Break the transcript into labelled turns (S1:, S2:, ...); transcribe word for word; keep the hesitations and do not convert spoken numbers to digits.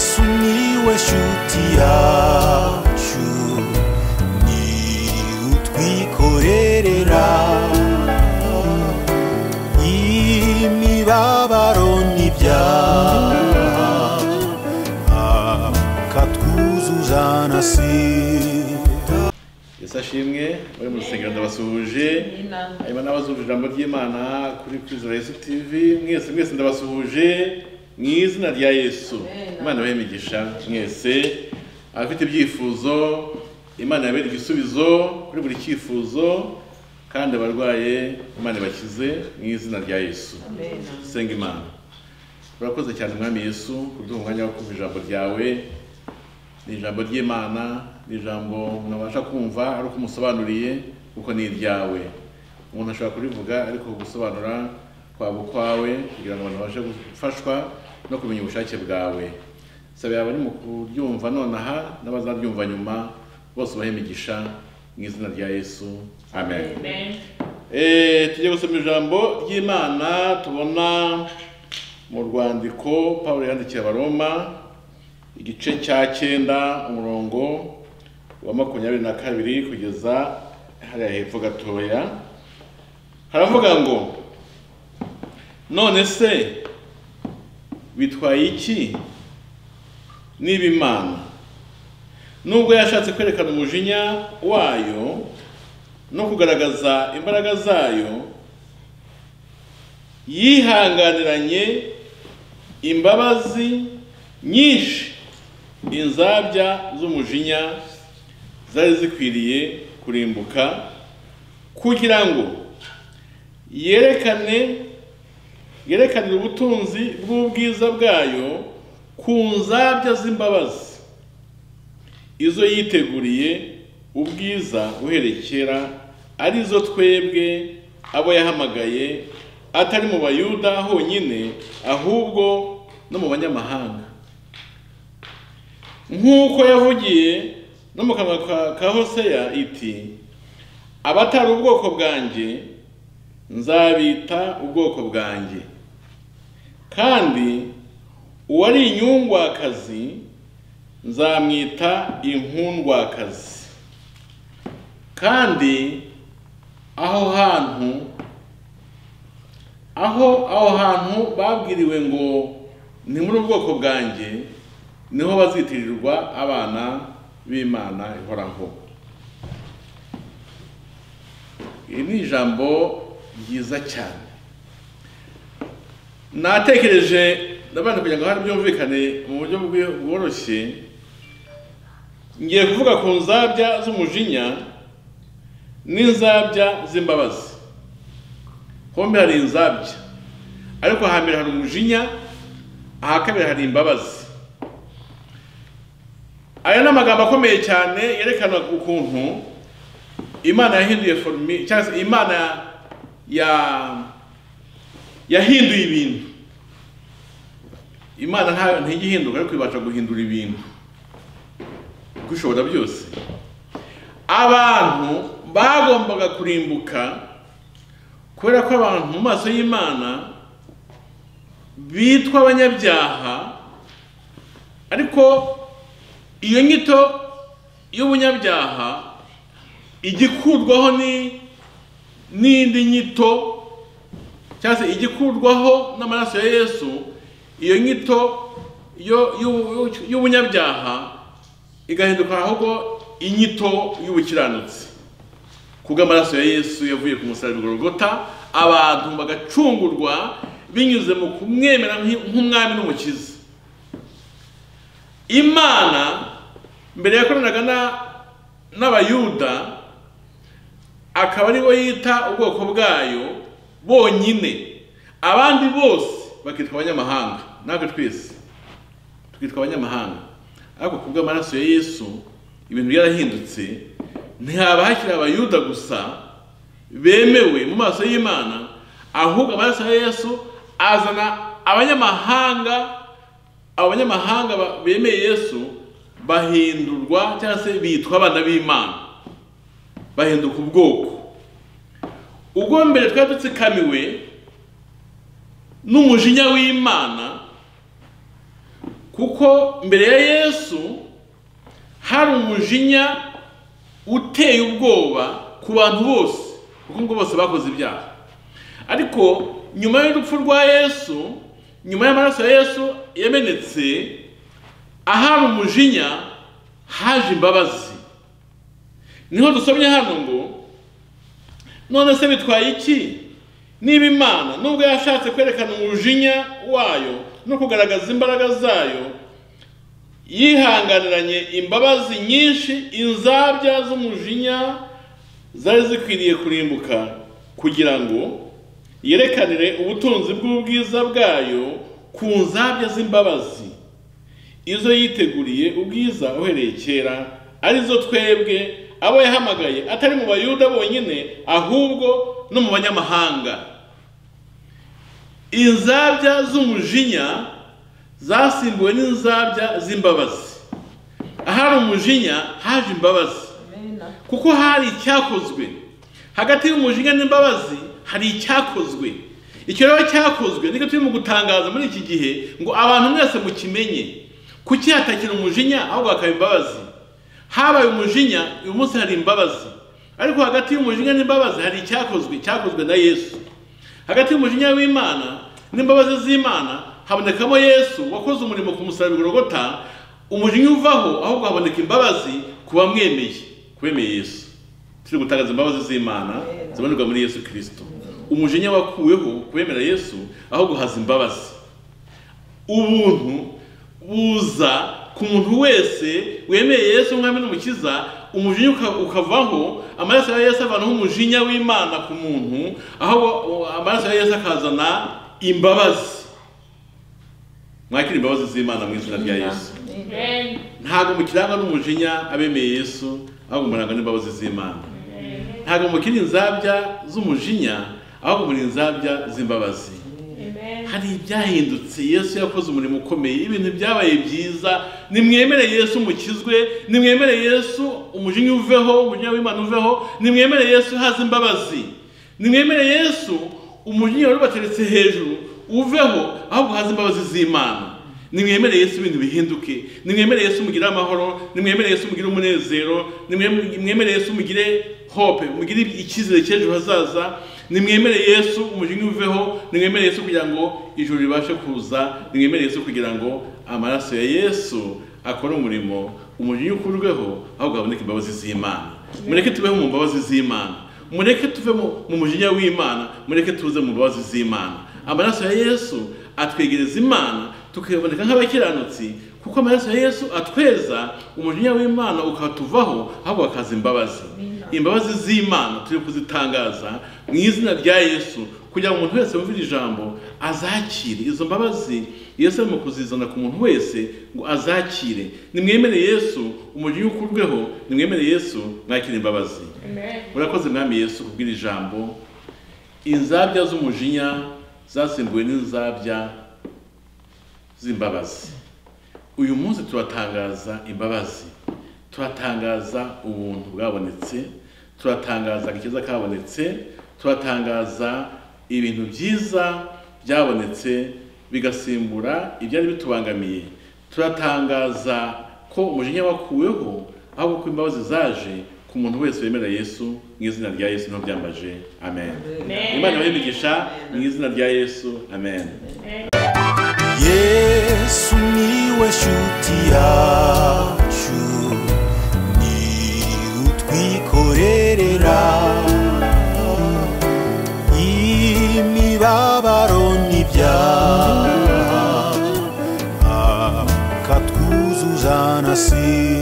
S1: Yesu niwe shuti yacu ni utwikorerera imibabaro n'ibyaha akatwuzuza na sida.
S2: Yesu ashimwe bari mu rusengero ndabasuhuje hanyuma n'abazumva ijambo ry'Imana kuri Kwizera Yesu T V mwese mwese ndabasuhuje mu izina rya Yesu. Imana ibahe imigisha mwese abafite ibyifuzo Imana yabere igisubizo kuri buri cyifuzo kandi abarwaye Imana ibakize mu izina rya Yesu. Senga Imana. Urakoze cyane mwami Yesu kuduha umwanya wo kumva ijambo ryawe. Ni ijambo ry'Imana, ni ijambo nabasha kumva ari uko umusobanuriye kuko ni iryawe. Umuntu ashobora kurivuga ariko gusobanura kwa bukwawe kugira ngo abantu babashe gufashwa no kumenya ubushake bwawe. Sabe abari mu kuryumva nonaha n'abazaryumva nyuma bose bahe imigisha mu izina rya Yesu. Amen. Amen. Eh tujye gusoma ijambo ry'Imana tubona mu rwandiko Paulo yandikiye Abaroma igice cya cyenda umurongo wa makumyabiri na kabiri kugeza hariya hepfo gatoya. Haravuga ngo none se bitwaye iki niba Imana nubwo yashatse kwerekana umujinya wayo no kugaragaza imbaraga zayo yihanganiranye imbabazi nyinshi inzabya z'umujinya zari zikwiriye kurimbuka kugira ngo yerekane yerekanira ubutunzi bw'ubwiza bwayo ku nzabya z'imbabazi izo yiteguriye ubwiza uherekera arizo twebwe abo yahamagaye atari mu Bayuda honyine ahubwo no mu banyamahanga, nk'uko yavugiye no mu kanwa ka Hoseya iti abatari ubwoko bwanjye nzabita ubwoko bwanjye, kandi uwari inyungwakazi nzamwita inkundwakazi. Kandi aho hantu aho aho hantu babwiriwe ngo ni muri ubwoko bwanjye niho bazitirirwa abana b'Imana ihoraho. Iri ni ijambo ryiza cyane. Natekereje nabandi kugira ngo hari byumvikane mu buryo bworoshye, ngiye kuvuga ku nzabya z'umujinya n'inzabya z'imbabazi. Hombe hari inzabya ariko hambere hari umujinya, ahakabiri hari imbabazi. Aya n'amagambo akomeye cyane yerekana ukuntu Imana yahinduye formi cyangwa Imana ya yahinduye ibintu. Imana nta ntigihinduka ariko ibasha guhindura ibintu gushobora byose. Abantu bagombaga kurimbuka kubera ko abantu mu maso y'Imana bitwa abanyabyaha, ariko iyo nyito y'ubunyabyaha igikurwaho ni n'indi nyito cyangwa se igikurwaho n'amaraso ya Yesu. Iyo nyito yo y'ubunyabyaha igahinduka ahubwo inyito y'ubukiranutsi kubw'amaraso ya Yesu yavuye ku musaraba i Golgotha, abantu bagacungurwa binyuze mu kumwemera nk'umwami n'umukiza. Imana mbere yakoranaga n'Abayuda akaba ari bo yita ubwoko bwayo bonyine, abandi bose bakitwa abanyamahanga. Natwe twese twitwa abanyamahanga, ariko kubw'amaraso ya Yesu ibintu byarahindutse. Ntihaba hakiri Abayuda gusa bemewe mu maso y'Imana, ahubwo amaraso ya Yesu azana abanyamahanga. Abanyamahanga bemeye Yesu bahindurwa cyangwa se bitwa abana b'Imana, bahinduka ubwoko. Ubwo mbere twari dutsikamiwe n'umujinya w'Imana kuko mbere ya Yesu hari umujinya uteye ubwoba ku bantu bose, kuko ngo bose bakoze ibyaha. Ariko nyuma y'urupfu rwa Yesu, nyuma y'amaraso ya Yesu yamenetse, ahari umujinya haje imbabazi. Niho dusomye hano ngo none se bitwaye iki niba Imana nubwo yashatse kwerekana umujinya wayo no kugaragaza imbaraga zayo, yihanganiranye imbabazi nyinshi inzabya z'umujinya zari zikwiriye kurimbuka, kugira ngo yerekanire ubutunzi bw'ubwiza bwayo ku nzabya z'imbabazi izo yiteguriye ubwiza uhereye kera, arizo twebwe abo yahamagaye atari mu Bayuda bonyine ahubwo no mu banyamahanga. Inzabya z'umujinya zasimbuwe n'inzabya z'imbabazi. Ahari umujinya haje imbabazi, kuko hari icyakozwe. Hagati y'umujinya n'imbabazi hari icyakozwe. Icyo rero cyakozwe niko turi mu gutangaza muri iki gihe ngo abantu mwese mukimenye. Kuki hatakira umujinya ahubwo hakaba imbabazi? Habaye umujinya, uyu munsi hari imbabazi. Ariko hagati y'umujinya n'imbabazi hari icyakozwe, cyakozwe na Yesu. Hagati y'umujinya w'Imana n'imbabazi z'Imana habonekamo Yesu wakoze umurimo ku musaraba Golgotha. Umujinya uvaho ahubwo haboneka imbabazi kuba mwemeye, kwemeye Yesu. Turi gutangaza imbabazi z'Imana ziboneka muri Yesu Kristo. Umujinya wakuweho kwemera Yesu ahubwo haza imbabazi. Ubuntu buza ku muntu wese wemeye Yesu nk'umwami n'umukiza. Umujinya ukavaho, amaraso ya Yesu avanaho umujinya w'Imana ku muntu, ahubwo amaraso ya Yesu akazana imbabazi. Mwakira imbabazi z'Imana mu izina rya Yesu. Ntago mukiranga n'umujinya abemeye Yesu, ahubwo muranga n'imbabazi z'Imana. Ntago mukiri inzabya z'umujinya, ahubwo muri inzabya z'imbabazi. Hari ibyahindutse, Yesu yakoze umurimo ukomeye, ibintu byabaye byiza. Nimwemere Yesu mukizwe, nimwemere Yesu umujinya uveho, umujinya w'Imana uveho, nimwemere Yesu haza imbabazi, nimwemere Yesu umujinya wari bateretse hejuru uveho, ahubwo haza imbabazi z'Imana. Nimwemere Yesu ibintu bihinduke, nimwemere Yesu mugire amahoro, nimwemere Yesu mugire umunezero, nimwemere Yesu mugire hope, mugire icyizere cy'ejo hazaza. Nimwemere Yesu umujinya uveho, nimwemere Yesu kugira ngo ijuru ribashe kuza, nimwemere Yesu kugira ngo amaraso ya Yesu akore umurimo, umujinya ukurweho, ahubwo haboneke imbabazi z'Imana. Mureke tubeho mu mbabazi z'Imana, mureke tuve mu mujinya w'Imana, mureke tuze mu mbabazi z'Imana. Amaraso ya Yesu atwegereza Imana, tukaboneka nk'abakiranutsi, kuko amaraso ya Yesu atweza, umujinya w'Imana ukatuvaho, ahubwo hakaza imbabazi. Imbabazi z'Imana turi kuzitangaza mu izina rya Yesu, kugira ngo umuntu wese wumvira ijambo azakire izo mbabazi. Yesu arimo kuzizana ku muntu wese ngo azakire. Nimwemere Yesu umujinya ukurweho, nimwemere Yesu mwakire imbabazi. Murakoze mwami Yesu kubwira ijambo. Inzabya z'umujinya zasimbuwe n'inzabya z'imbabazi. Uyu munsi turatangaza imbabazi, turatangaza ubuntu bwabonetse, turatangaza agakiza kabonetse, turatangaza ibintu byiza byabonetse bigasimbura ibyari bitubangamiye. Turatangaza ko umujinya wakuweho, ahubwo ko imbabazi zaje ku muntu wese wemera Yesu mu izina rya Yesu no byambaje. Amen. Imana ibahe mu izina rya Yesu. Amen.
S1: Yesu niwe shuti yacu, ni utwikorerera imibabaro n'ibyaha, akatwuzuza na si